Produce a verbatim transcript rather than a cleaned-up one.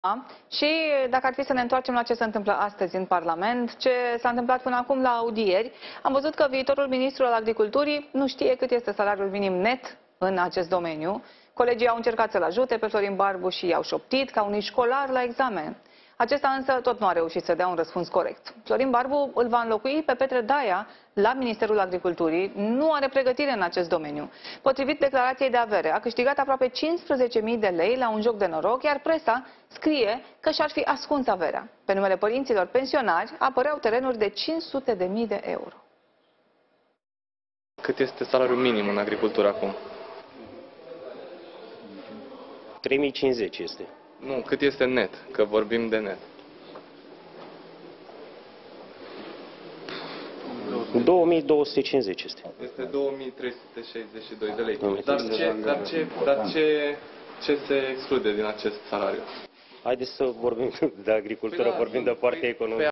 Și dacă ar fi să ne întoarcem la ce se întâmplă astăzi în Parlament, ce s-a întâmplat până acum la audieri, am văzut că viitorul ministru al Agriculturii nu știe cât este salariul minim net în acest domeniu. Colegii au încercat să-l ajute pe Florin Barbu și i-au șoptit ca unui școlar la examen. Acesta însă tot nu a reușit să dea un răspuns corect. Florin Barbu îl va înlocui pe Petre Daia la Ministerul Agriculturii. Nu are pregătire în acest domeniu. Potrivit declarației de avere, a câștigat aproape cincisprezece mii de lei la un joc de noroc, iar presa scrie că și-ar fi ascuns averea. Pe numele părinților pensionari apăreau terenuri de cinci sute de mii de euro. Cât este salariul minim în agricultură acum? trei mii cincizeci este. Nu, cât este net, că vorbim de net. două mii două sute cincizeci este. Este două mii trei sute șaizeci și doi de lei. Dar, ce, dar, ce, dar ce, ce se exclude din acest salariu? Haideți să vorbim de agricultură, păi da, vorbim de partea păi, economică. Pe